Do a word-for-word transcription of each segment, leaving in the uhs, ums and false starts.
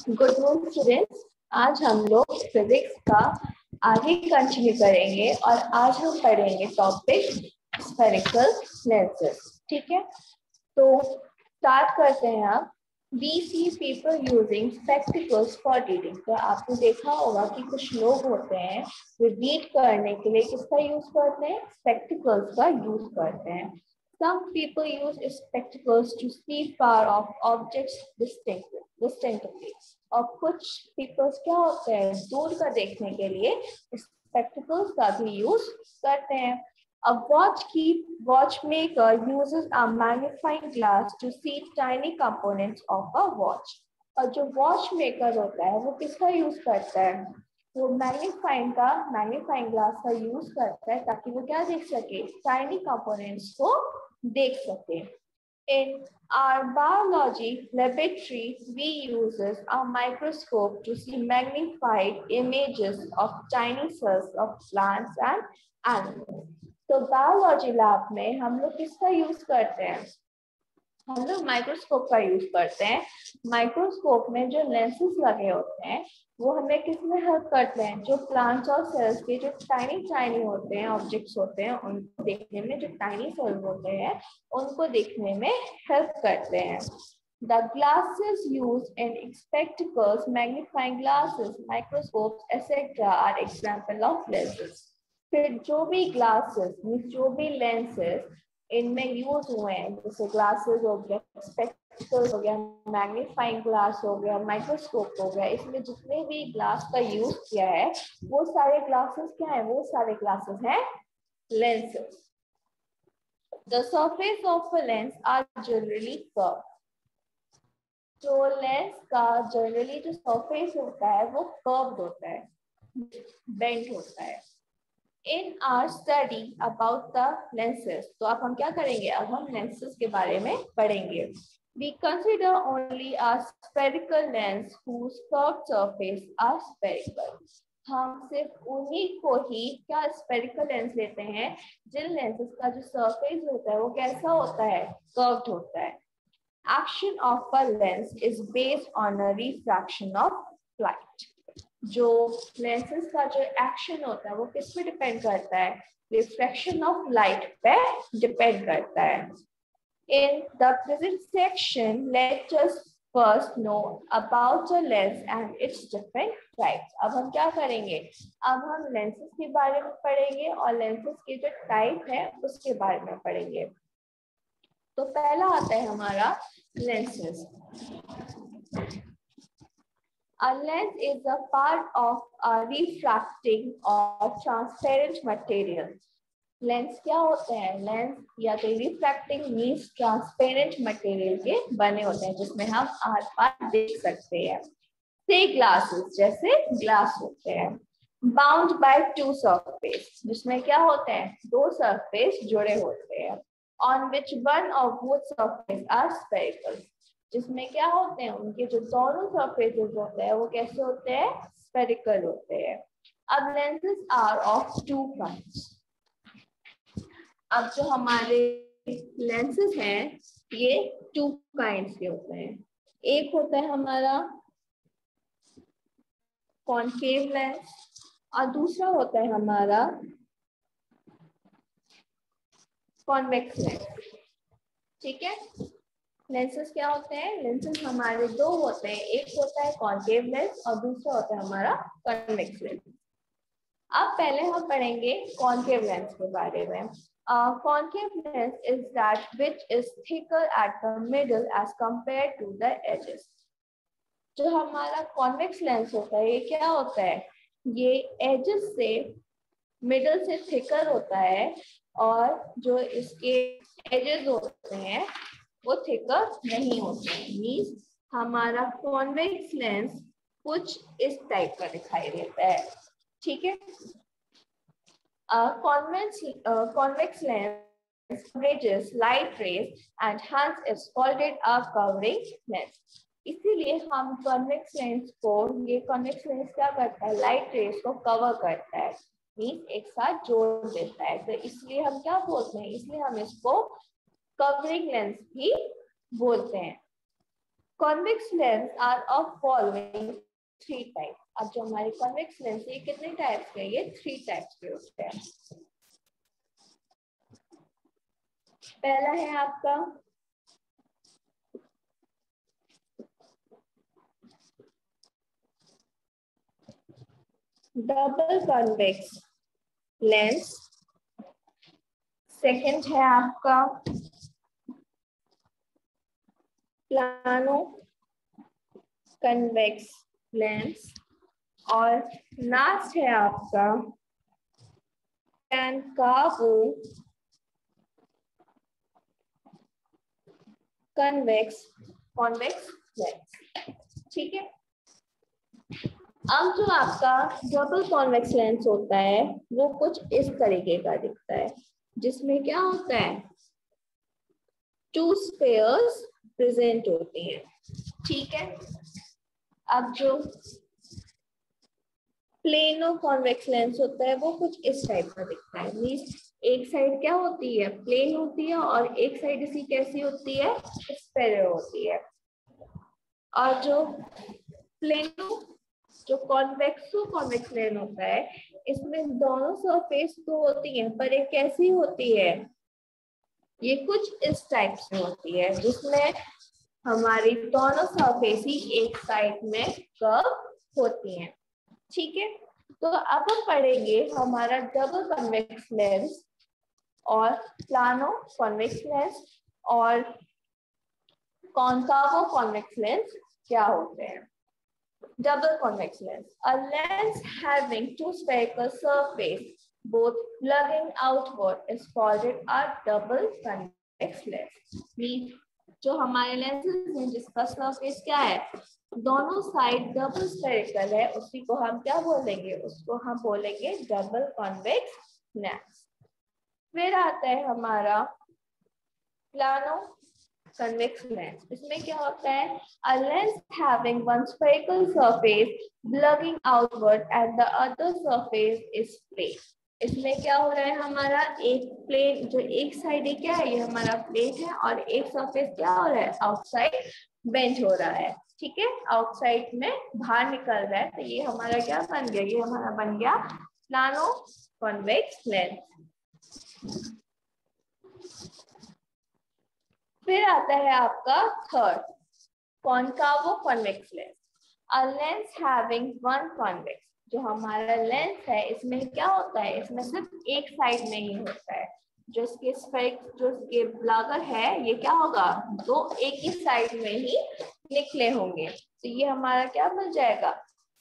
Good morning students. आज हम लोग फिजिक्स का आगे कंटिन्यू करेंगे और आज हम पढ़ेंगे टॉपिक स्फेरिकल लेंसेज। ठीक है, तो स्टार्ट करते हैं। आप we see people using spectacles for reading. तो आपने देखा होगा कि कुछ लोग होते हैं वो रीड करने के लिए किसका यूज करते हैं, स्पेक्टिकल्स का यूज करते हैं। Some people use spectacles to see far off objects distinctly, distinctly. और कुछ people क्या होते हैं, दूर का देखने के लिए spectacles का भी यूज करते हैं। A watch key watchmaker uses a magnifying glass to see tiny components of a watch. और जो watchmaker होता है वो किसका यूज करता है, वो मैग्नीफाइंग का मैग्नीफाइंग ग्लास का यूज करता है ताकि वो क्या देख सके, टाइनी कंपोनेंट्स को देख सके। In our biology laboratory, we uses a microscope to see magnified images of tiny cells of plants and animals. तो बायोलॉजी लैब में हम लोग किसका यूज करते हैं, हम लोग माइक्रोस्कोप का यूज करते हैं। माइक्रोस्कोप में जो लेंसेज लगे होते हैं वो हमें किसमें हेल्प करते हैं, जो प्लांट्स और सेल्स के जो टाइनी टाइनी होते हैं ऑब्जेक्ट्स होते हैं उनको देखने में, जो टाइनी सेल्स होते हैं उनको देखने में हेल्प करते हैं। The glasses used in spectacles, magnifying glasses, microscopes, et cetera are example of lenses. फिर जो भी glasses, जो भी lenses इनमें यूज हुए हैं, जैसे ग्लासेस हो गया, स्पेक्टिकल्स हो गया, मैग्नीफाइंग ग्लास हो गया, माइक्रोस्कोप हो गया, इसमें जितने भी ग्लास का यूज किया है वो सारे ग्लासेस क्या है, वो सारे ग्लासेस हैं lenses. The surface of a lens are generally curved. जो लेंस का जनरली जो सरफेस होता है वो कर्व्ड होता है, बेंट होता है। In our study about the lenses, तो अब हम क्या करेंगे, अब हम lenses के बारे में पढ़ेंगे। We consider only a spherical lens whose curved surface are spherical. हम सिर्फ उन्हीं को ही क्या spherical lens लेते हैं जिन lenses का जो surface होता है वो कैसा होता है, curved होता है। Action of a lens is based on a refraction of light. जो लेंसेज का जो एक्शन होता है वो किस पे डिपेंड करता है, रिफ्लेक्शन ऑफ लाइट पे डिपेंड करता है। In the present section let us first know about a lens and its different types. अब हम क्या करेंगे, अब हम लेंसेज के बारे में पढ़ेंगे और लेंसेज के जो टाइप है उसके बारे में पढ़ेंगे। तो पहला आता है हमारा lenses. A lens is a part of a refracting or transparent material. Lens क्या होते हैं, लेंस या तो रिफ्रैक्टिंग मींस ट्रांसपेरेंट मटेरियल के बने होते हैं जिसमें हम आर पार देख सकते हैं। से ग्लासेस, जैसे ग्लास होते हैं। बाउंड बाय टू सरफेस, जिसमें क्या होते हैं, दो सरफेस जुड़े होते हैं। On which one of both surface are spherical, जिसमें क्या होते हैं, उनके जो दोनों सरफेसेस होते हैं वो कैसे होते हैं, स्फेरिकल होते हैं। अब lenses are of two kinds. अब जो हमारे लेंसेज हैं ये टू काइंड्स के होते हैं। एक होता है हमारा कॉनकेव लेंस और दूसरा होता है हमारा कॉन्वेक्स लेंस। ठीक है, लेंसेज क्या होते हैं, लेंसेज हमारे दो होते हैं, एक होता है कॉनकेव लेंस और दूसरा होता है हमारा कॉन्वेक्स लेंस। अब पहले हम पढ़ेंगे कॉनकेव लेंस के बारे में। Concave lens is that which is thicker at the middle edge compared to the edges. जो हमारा कॉन्वेक्स लेंस होता है ये क्या होता है, ये एजेस से मिडल से थिकर होता है और जो इसके एजेस होते हैं वो थिकर नहीं होते हैं। मींस हमारा कॉन्वेक्स लेंस कुछ इस टाइप का दिखाई देता है। ठीक है, convex convex lens coverages light rays and hence is called a covering lens. इसीलिए हम कॉन्वेक्स लेंस को, ये कॉन्वेक्स लेंस क्या करता है, लाइट रेस को कवर करता है, मींस एक साथ जोड़ देता है। तो इसलिए हम क्या बोलते हैं, इसलिए हम इसको कवरिंग लेंस भी बोलते हैं। Convex lens are of following three type. अब जो हमारे कॉन्वेक्स लेंस ये कितने टाइप्स के? ये थ्री टाइप्स के होते हैं। पहला है आपका डबल कॉन्वेक्स लेंस, सेकंड है आपका प्लानो कन्वेक्स लेंस, और लास्ट है आपका कॉनकाव कन्वेक्स कॉन्वेक्स लेंस। ठीक है, अब जो आपका डबल कॉन्वेक्स लेंस होता है वो कुछ इस तरीके का दिखता है, जिसमें क्या होता है, टू स्फीयर्स प्रेजेंट होती हैं। ठीक है, अब जो प्लेनो कॉन्वेक्स लेंस होता है वो कुछ इस टाइप का दिखता है। मींस एक साइड क्या होती है, प्लेन होती है, और एक साइड इसी कैसी होती है, स्फेयर होती है। और जो प्लेनो जो कॉन्वेक्सो कॉन्वेक्स लेंस होता है, इसमें दोनों सरफेस तो होती है, पर एक कैसी होती है, ये कुछ इस टाइप से होती है, जिसमें हमारी दोनों सरफेस ही एक साइड में कर्व होती हैं। ठीक है, तो अब हम पढ़ेंगे हमारा डबल कॉन्वेक्स लेंस और प्लानो कॉन्वेक्स लेंस और कॉनकावो कॉन्वेक्स लेंस क्या होते हैं। Double convex lens, a lens having two spherical surface both plugging outward is called a double convex lens. Means जो हमारे लेंसेज हैं जिसका सरफेस क्या है, दोनों साइड डबल स्फेरिकल है, उसी को हम क्या बोलेंगे, उसको हम बोलेंगे डबल कॉन्वेक्स लेंस। फिर आता है हमारा प्लानो convex lens. इसमें क्या होता है, a lens having one spherical surface plugging outward and the other surface is plane. इसमें क्या हो रहा है, हमारा एक प्लेन जो एक साइड है क्या है, ये हमारा प्लेन है, और एक सरफेस क्या हो रहा है, आउटसाइड बेंड हो रहा है। ठीक है, आउटसाइड में बाहर निकल रहा है, तो ये हमारा क्या बन गया, ये हमारा बन गया प्लानो कॉन्वेक्स लेंस। फिर आता है आपका third concavo convex lens, a lens having one convex. जो हमारा लेंस है इसमें क्या होता है, इसमें सिर्फ एक साइड में ही होता है, जो इसके स्फेरिक जो इसके ब्लगर है ये क्या होगा, दो एक ही साइड में ही निकले होंगे, तो ये हमारा क्या बन जाएगा,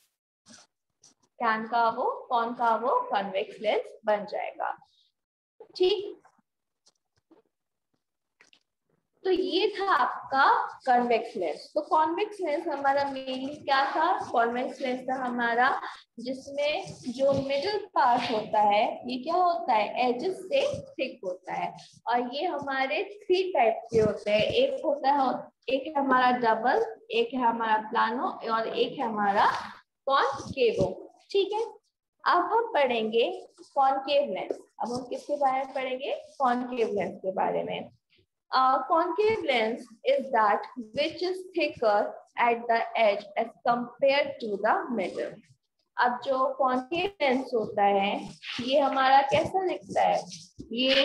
कॉनकावो कॉनकावो कॉन्वेक्स लेंस बन जाएगा। ठीक, तो ये था आपका कॉन्वेक्स लेंस। तो कॉन्वेक्स लेंस हमारा मेनली क्या था, कॉन्वेक्स लेंस था हमारा जिसमें जो मिडिल पार्ट होता है ये क्या होता है, एजेस से थिक होता है, और ये हमारे थ्री टाइप के होते हैं। एक होता है, एक है हमारा डबल, एक है हमारा प्लानो, और एक है हमारा कॉनकेवो। ठीक है, अब हम पढ़ेंगे कॉनकेव लेंस। अब हम किसके बारे में पढ़ेंगे, कॉनकेव लेंस के बारे में। Uh, concave lens is that which is thicker at the edge as compared to the middle. अब जो concave lens होता है ये हमारा कैसा दिखता है, ये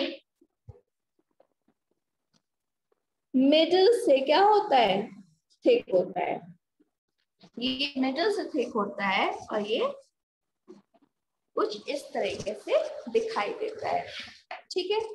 मिडिल से क्या होता है, थिक होता है, ये मिडिल से थिक होता है, और ये कुछ इस तरीके से दिखाई देता है। ठीक है,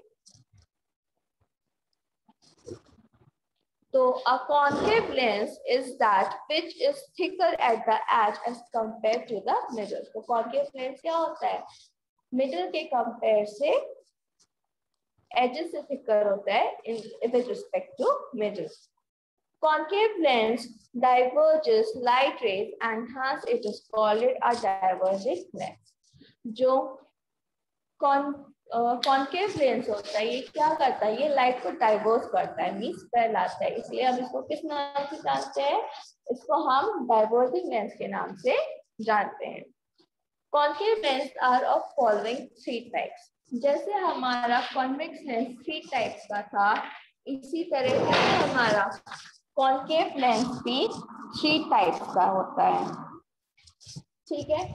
तो a concave lens is that which is thicker at the edge as compared to the middle. तो concave lens क्या होता है, middle के compare से edges से thicker होता है in with respect to middle. Concave lens diverges light rays and hence it is called a diverging lens. जो कॉन कॉनकेव लेंस होता है ये क्या करता है, ये लाइट को डाइवर्स करता है, मींस फैलाता है, इसलिए हम इसको किस नाम से जानते हैं, इसको हम डाइवर्जिंग लेंस के नाम से जानते हैं। Concave lens are of following three types. जैसे हमारा कॉन्वेक्स लेंस थ्री टाइप्स का था, इसी तरह से हमारा कॉन्केव लेंस भी थ्री टाइप्स का होता है, ठीक है।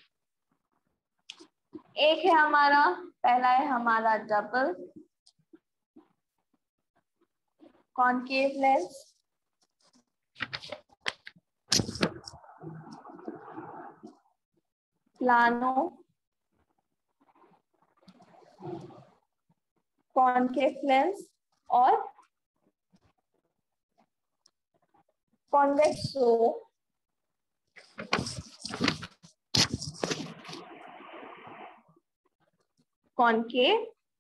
एक है हमारा, पहला है हमारा double concave lens, plano concave lens और कॉन्वेक्सो कॉन्केव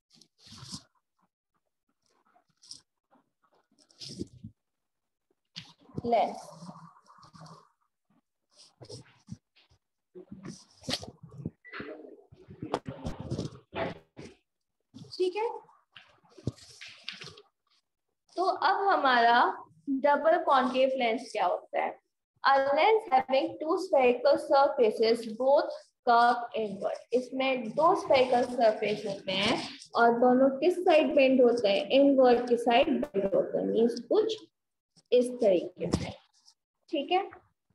लेंस। ठीक है, तो अब हमारा डबल कॉन्केव लेंस क्या होता है? A lens having two spherical surfaces both curved inward. इसमें दो spherical surface होते हैं और दोनों किस साइड बेंड होते हैं? इनवर्ड की साइड बेंड होते हैं, मींस कुछ इस तरीके से, ठीक है।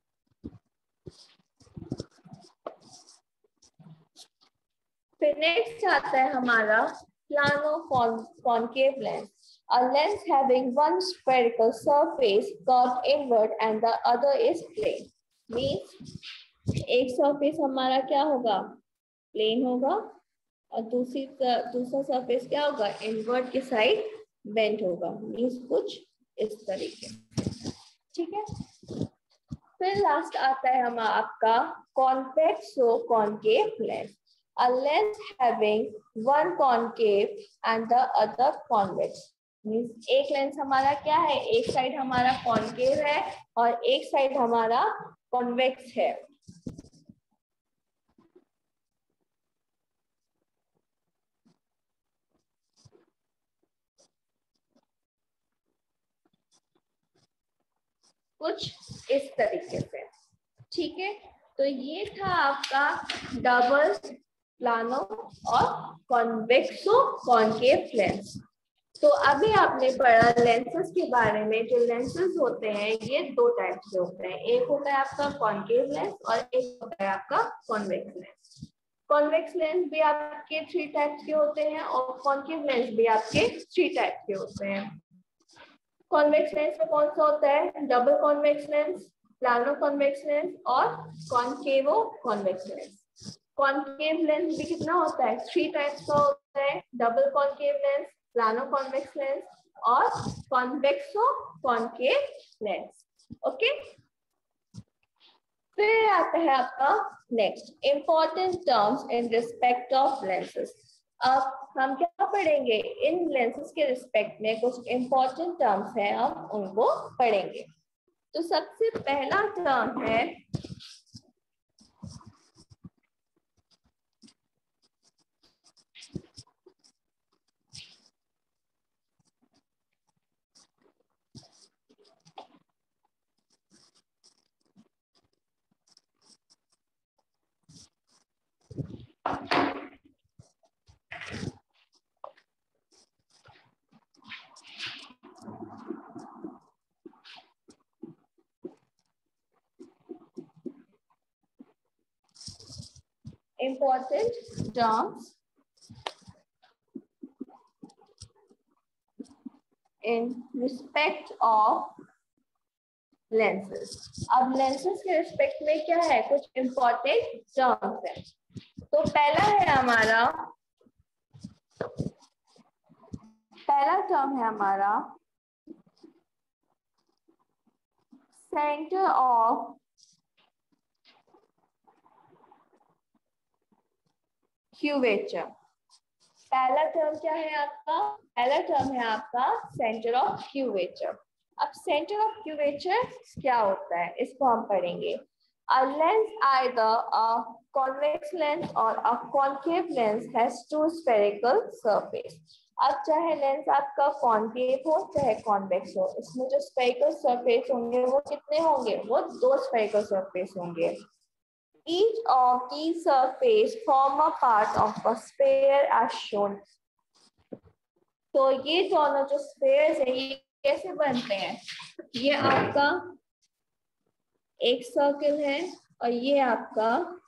फिर नेक्स्ट आता है हमारा plano concave lens. A lens having one spherical surface curved inward and the other is plane. Means एक सरफेस हमारा क्या होगा? प्लेन होगा और दूसरी दूसरा सरफेस क्या होगा? इनवर्ड की साइड बेंड होगा, मीन्स कुछ इस तरीके, ठीक है। फिर लास्ट आता है हम आपका convexo concave lens. A lens having one concave and the other convex. Means एक लेंस हमारा क्या है? एक साइड हमारा कॉन्केव है और एक साइड हमारा कॉन्वेक्स है। कुछ इस तरीके से, ठीक है। तो ये था आपका डबल, प्लानो और कॉन्वेक्सो कॉन्केव लेंस। तो अभी आपने पढ़ा लेंसेज के बारे में। जो लेंसेज होते हैं ये दो टाइप के होते हैं, एक होता है आपका कॉन्केव लेंस और एक होता है आपका कॉन्वेक्स लेंस। कॉन्वेक्स लेंस भी आपके थ्री टाइप्स के होते हैं और कॉन्केव लेंस भी आपके थ्री टाइप के होते हैं। कॉन्वेक्स लेंस में कौन सा होता है? Double convex lens, plano convex lens और concavo convex lens. Concave lens भी कितना होता है? थ्री टाइप्स का होता है, double concave lens, plano convex lens और कॉन्वेक्सो कॉन्केव लेंस, ओके। फिर आता है आपका next important terms in respect of lenses. अब हम क्या पढ़ेंगे? इन लेंसेज के रिस्पेक्ट में कुछ इंपॉर्टेंट टर्म्स हैं, हम उनको पढ़ेंगे। तो सबसे पहला टर्म है important terms in respect of lenses। अब lenses के respect में क्या है? कुछ important terms है। तो पहला है हमारा पहला टर्म है हमारा सेंटर ऑफ क्यूवेचर। पहला टर्म क्या है आपका? पहला टर्म है आपका सेंटर ऑफ क्यूवेचर। अब सेंटर ऑफ क्यूवेचर क्या होता है इसको हम पढ़ेंगे। A lens, either a convex lens or a concave lens, has two spherical surface. अब चाहे लेंस आपका कॉन्केव हो चाहे कॉन्वेक्स हो, इसमें जो स्फेरिकल सरफेस होंगे वो कितने होंगे? वो दो स्फेरिकल सरफेस होंगे। Each of these surface form a part of a sphere as shown. तो ये दोनों जो स्फेयर्स है ये कैसे बनते हैं? ये आपका एक सर्कल है और ये आपका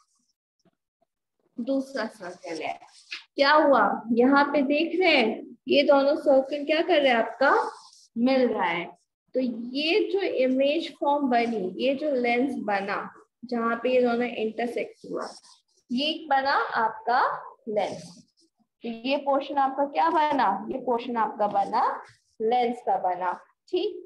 दूसरा सर्कल है। क्या हुआ यहाँ पे देख रहे हैं, ये दोनों सर्कल क्या कर रहे हैं, आपका मिल रहा है। तो ये जो इमेज फॉर्म बनी, ये जो लेंस बना जहाँ पे ये दोनों इंटरसेक्ट हुआ, ये बना आपका लेंस। तो ये पोर्शन आपका क्या बना, ये पोर्शन आपका बना लेंस का बना। ठीक,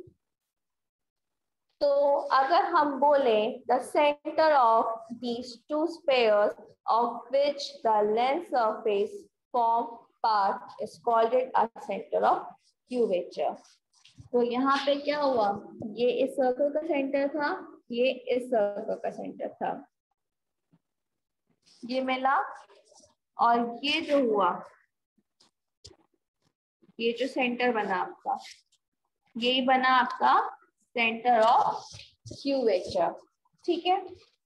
तो अगर हम बोले the centre of these two spheres of which the lens surface form part is called it a centre of curvature. तो यहाँ पे क्या हुआ, ये इस सर्कल का सेंटर था, ये इस सर्कल का सेंटर था, ये मिला, और ये जो हुआ, ये जो सेंटर बना आपका, यही बना आपका सेंटर ऑफ क्यूवेचर। ठीक है,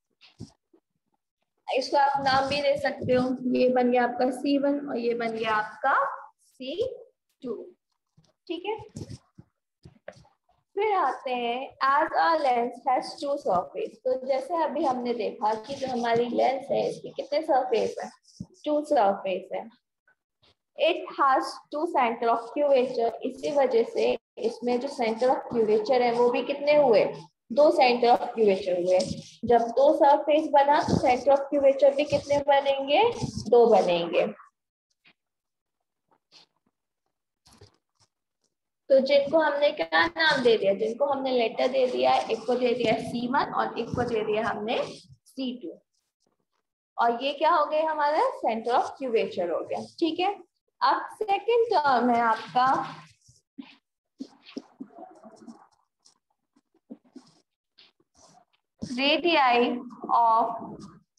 इसको आप नाम भी दे सकते हो, ये बन गया आपका सी वन और ये बन गया आपका सी टू। ठीक है, फिर आते हैं as a lens has two surface. तो जैसे अभी हमने देखा कि जो हमारी लेंस है इसके कितने सरफेस है, टू सरफेस है। It has two centre of curvature, इसी वजह से इसमें जो सेंटर ऑफ क्यूवेचर है वो भी कितने हुए, दो सेंटर ऑफ क्यूवेचर हुए। जब दो सरफेस बना तो सेंटर ऑफ क्यूवेचर भी कितने बनेंगे, दो बनेंगे। तो जिनको हमने क्या नाम दे दिया, जिनको हमने लेटर दे दिया, एक को दे दिया सी वन और एक को दे दिया हमने सी टू, और ये क्या हो गया हमारा सेंटर ऑफ क्यूवेचर हो गया। ठीक है, अब सेकंड टर्म है आपका रेडियाई ऑफ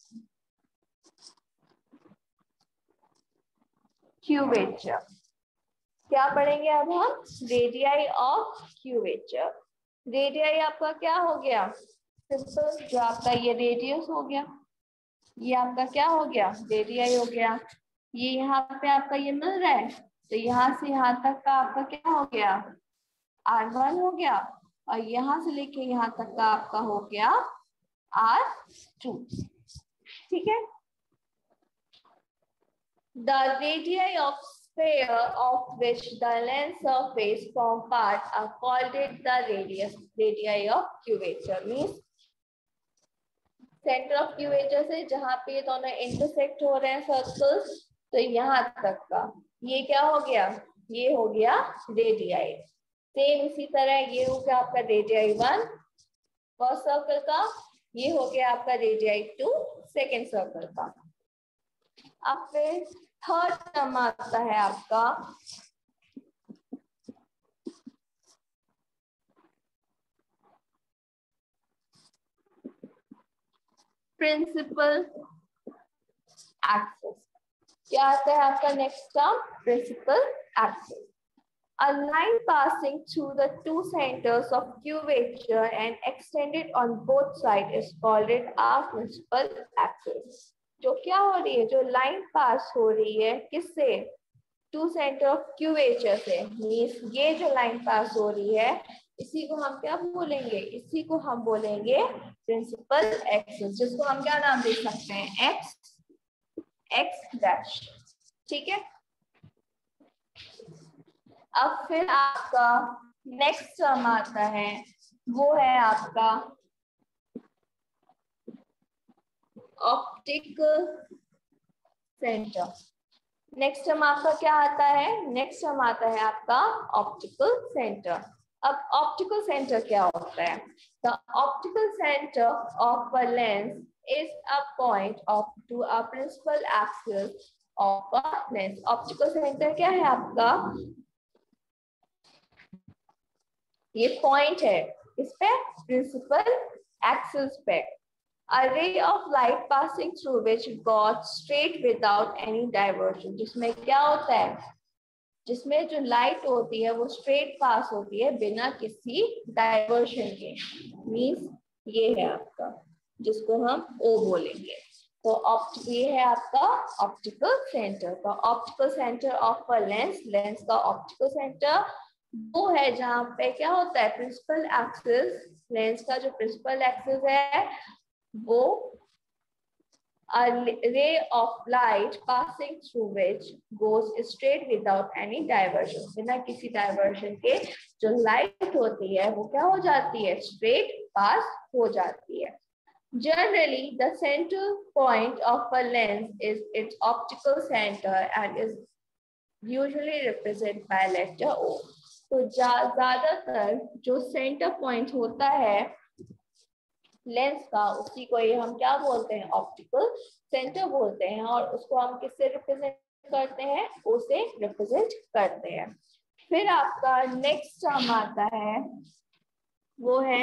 क्यूवेचर। क्या पढ़ेंगे अब हम, रेडियाई ऑफ क्यूवेचर। रेडियाई आपका क्या हो गया, सिंपल, जो आपका ये रेडियस हो गया, ये आपका क्या हो गया, रेडियाई हो गया। ये यहाँ पे आपका ये मिल रहा है, तो यहाँ से यहाँ तक का आपका क्या हो गया, आर वन हो गया, और यहाँ से लेके यहाँ तक का आपका हो गया आर टू। ठीक है, the radii of sphere of which the lens surface form part are called it the radius, radii of curvature means centre of curvature से जहां पे दोनों इंटरसेक्ट हो रहे हैं सर्कल्स, तो यहाँ तक का ये क्या हो गया, ये हो गया रेडियाई। सेम इसी तरह ये हो गया आपका रेडियाई वन फर्स्ट सर्कल का, ये हो गया आपका रेडियाई टू सेकेंड सर्कल का। अब फिर थर्ड टर्म आता है आपका प्रिंसिपल एक्सिस। क्या आता है आपका next term, principal axis. A line passing through the two centers of curvature and extended on both sides is called it a principal axis। जो क्या हो रही है, जो लाइन पास हो रही है किससे, टू सेंटर ऑफ क्यूवेचर से, मींस ये जो लाइन पास हो रही है इसी को हम क्या बोलेंगे, इसी को हम बोलेंगे प्रिंसिपल एक्सिस, जिसको हम क्या नाम दे सकते हैं, एक्स एक्स डैश। ठीक है, अब फिर आपका नेक्स्ट टर्म आता है, वो है आपका ऑप्टिकल सेंटर। नेक्स्ट टर्म आपका क्या आता है, नेक्स्ट टर्म आता है आपका ऑप्टिकल सेंटर। अब ऑप्टिकल सेंटर क्या होता है, the optical centre of a lens is a point of to a principal axis of a lens. Optical centre क्या है आपका, ये पॉइंट है इस पे प्रिंसिपल एक्सिस पे। A ray of light passing through which got straight without any diversion। जिसमें क्या होता है, जिसमें जो लाइट होती है वो स्ट्रेट पास होती है बिना किसी डाइवर्शन के, मींस ये है आपका जिसको हम ओ बोलेंगे। तो ऑप्ट ये है आपका ऑप्टिकल सेंटर। तो optical centre of a lens, lens का ऑप्टिकल सेंटर वो है जहाँ पे क्या होता है, प्रिंसिपल एक्सिस, लेंस का जो प्रिंसिपल एक्सिस है वो a ray of light passing through which goes straight without any diversion, बिना किसी डाइवर्जन के जो लाइट होती है वो क्या हो जाती है, स्ट्रेट पास हो जाती है. Generally, the center point of a lens is its optical center and is usually represented by letter O. तो ज्यादातर जो सेंटर पॉइंट होता है लेंस का, उसी को ये हम क्या बोलते हैं, ऑप्टिकल सेंटर बोलते हैं. और उसको हम किससे रिप्रेजेंट करते हैं, ओ से रिप्रेजेंट करते हैं. फिर आपका नेक्स्ट टर्म आता है वो है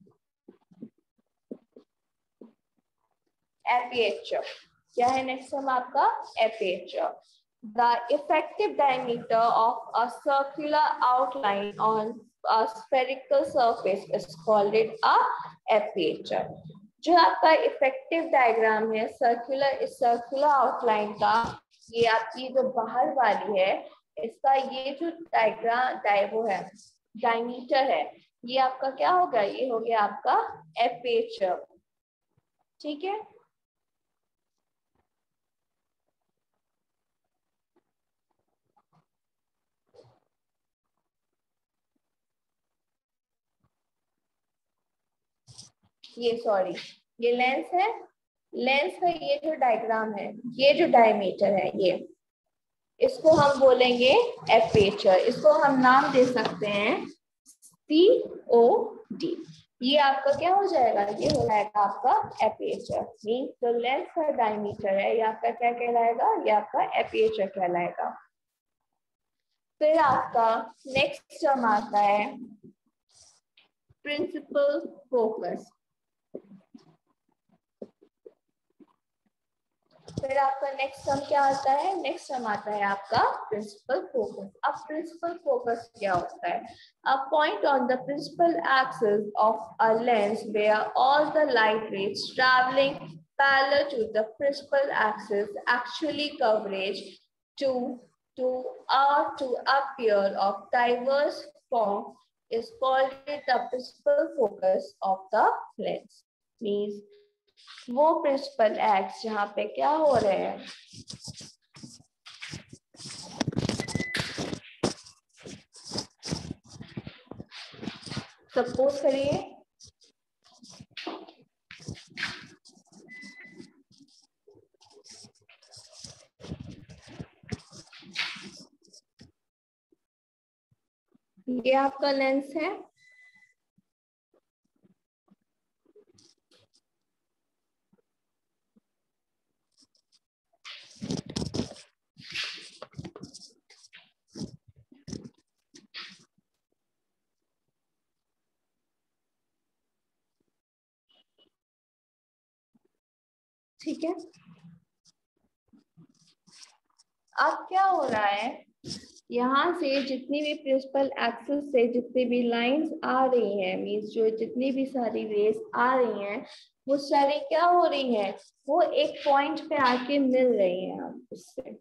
एपर्चर. क्या है नेक्स्ट टर्म आपका, aperture. The effective diameter of a circular outline on a spherical surface is called it a aperture. जो आपका इफेक्टिव डायग्राम है सर्कुलर, इस सर्कुलर आउटलाइन का, ये आपकी जो बाहर वाली है इसका ये जो डायग्राम डाय वो है डायमीटर है, ये आपका क्या होगा, ये हो गया आपका एपर्चर. ठीक है. ये सॉरी ये लेंस है, लेंस का ये जो डायग्राम है, ये जो डायमीटर है, ये इसको हम बोलेंगे एपर्चर. इसको हम नाम दे सकते हैं सी ओ डी. ये आपका क्या हो जाएगा, ये हो जाएगा आपका एपर्चर. मींस जो लेंस का डायमीटर है ये आपका क्या कहलाएगा, ये आपका एपर्चर कहलाएगा. फिर आपका नेक्स्ट टर्म आता है प्रिंसिपल फोकस. फिर आपका नेक्स्ट टर्म क्या आता है, नेक्स्ट टर्म आता है आपका प्रिंसिपल फोकस. अब प्रिंसिपल फोकस क्या होता है, a point on the principal axis of a lens where all the light rays travelling parallel to the principal axis actually converge to to or to appear of diverse form is called the principal focus of the lens. Means वो principal axis जहाँ पे क्या हो रहे हैं, suppose करिए ये आपका लेंस है, ठीक है. अब क्या हो रहा है, यहाँ से जितनी भी प्रिंसिपल एक्सिस से जितनी भी लाइंस आ रही हैं, मींस जो जितनी भी सारी रेस आ रही हैं वो सारी क्या हो रही हैं, वो एक पॉइंट पे आके मिल रही हैं हम उससे.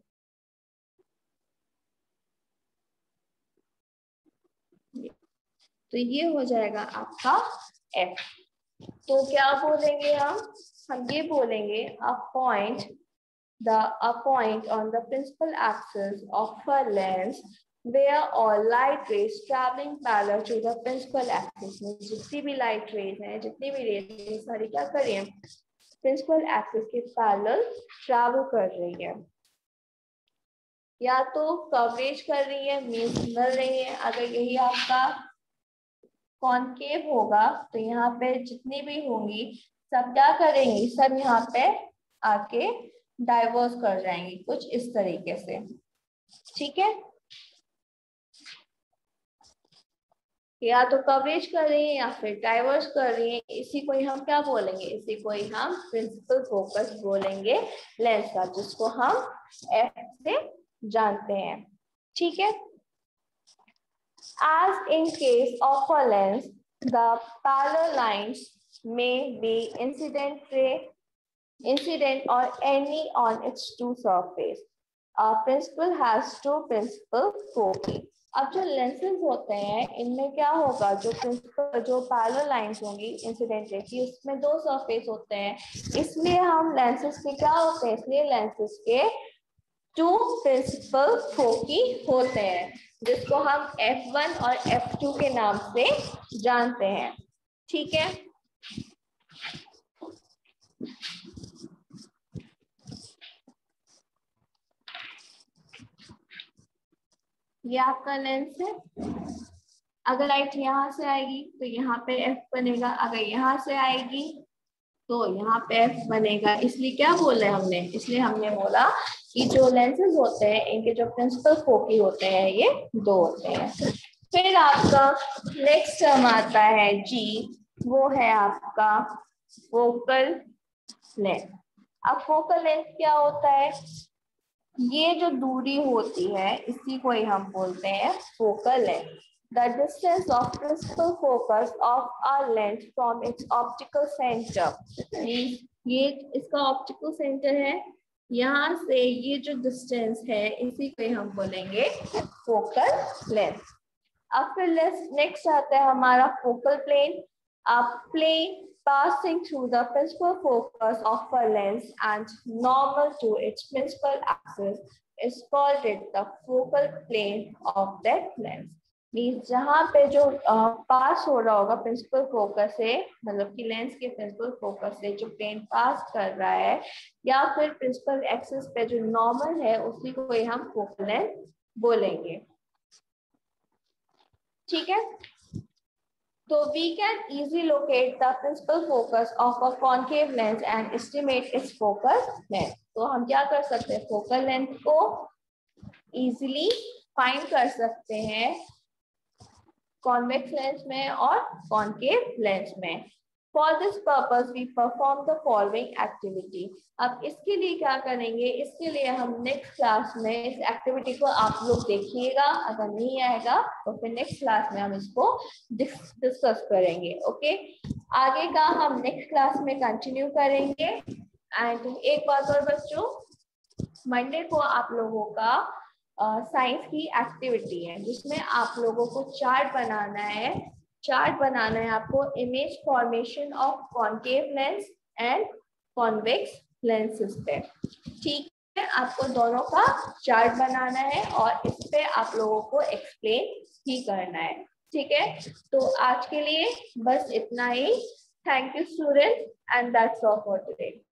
तो ये हो जाएगा आपका एफ. तो क्या बोलेंगे हम हम ये बोलेंगे a point the a point on the principal axis of a lens where all light rays traveling parallel to the principal axis. में जितनी भी light rays हैं, जितनी भी rays हैं, सारी क्या कर रही हैं, principal axis के parallel travel कर रही है. या तो coverage कर रही है, means मिल रही है. अगर यही आपका कॉनकेव होगा तो यहाँ पे जितनी भी होंगी सब क्या करेंगी, सब यहाँ पे आके डाइवर्स कर जाएंगी कुछ इस तरीके से. ठीक है. या तो कवरेज कर रही है या फिर डाइवर्स कर रही है, इसी को ही हम क्या बोलेंगे, इसी को ही हम प्रिंसिपल फोकस बोलेंगे लेंस का, जिसको हम एफ से जानते हैं. ठीक है. As in case of a lens, the parallel lines may be incident ray, incident or any on its two surface. A principal has two principal foci. अब जो लेंसेज होते हैं इनमें क्या होगा, जो प्रिंसिपल जो पैरेलल लाइंस होंगी इंसिडेंट रे की, उसमें दो सरफेस होते हैं, इसलिए हम लेंसेज के क्या होते हैं, इसलिए लेंसेज के टू प्रिंसिपल फोकी होते हैं, जिसको हम एफ वन और एफ टू के नाम से जानते हैं। ठीक है, ये आपका लेंस है। अगर लाइट यहाँ से आएगी तो यहाँ पे एफ बनेगा, अगर यहाँ से आएगी तो यहाँ पे एफ बनेगा। इसलिए क्या बोला है हमने, इसलिए हमने बोला कि जो लेंसेज होते हैं इनके जो प्रिंसिपल फोकी होते हैं ये दो होते हैं। फिर आपका नेक्स्ट टर्म आता है जी, वो है आपका फोकल लेंथ। अब फोकल लेंथ क्या होता है, ये जो दूरी होती है इसी को ही हम बोलते हैं focal length. The distance of principal focus of our lens from its optical center, ये इसका optical center है, यहाँ से ये जो distance है इसी को हम बोलेंगे focal length। अब फिर नेक्स्ट आता है हमारा focal plane। A plane passing through the principal focus of a lens and normal to its principal axis is called it the focal plane of that lens। Means जहाँ पे जो पास हो रहा होगा प्रिंसिपल फोकस से, मतलब कि लेंस के प्रिंसिपल फोकस से जो प्लेन पास कर रहा है, या फिर प्रिंसिपल एक्सिस पे जो नॉर्मल है उसी को ही हम फोकल लेंथ बोलेंगे। ठीक है, तो we can easily locate the principal focus of a concave lens and estimate its focal length। तो हम क्या कर सकते हैं, फोकल लेंथ को इजीली फाइंड कर सकते हैं कॉन्वेक्स लेंस में और कॉन्केव लेंस में। For this purpose we perform the following activity. अब इसके लिए क्या करेंगे, इसके लिए हम नेक्स्ट क्लास में इस एक्टिविटी को आप लोग देखिएगा, अगर नहीं आएगा तो फिर नेक्स्ट क्लास में हम इसको डिस्कस करेंगे। ओके, आगे का हम नेक्स्ट क्लास में कंटिन्यू करेंगे। एंड एक बात और बच्चों, मंडे को आप लोगों का साइंस uh, की एक्टिविटी है जिसमें आप लोगों को चार्ट बनाना है। चार्ट बनाना है आपको image formation of concave lens and convex lenses पे। ठीक है, आपको दोनों का चार्ट बनाना है और इस पे आप लोगों को एक्सप्लेन ही करना है। ठीक है, तो आज के लिए बस इतना ही। Thank you student and that's all for today.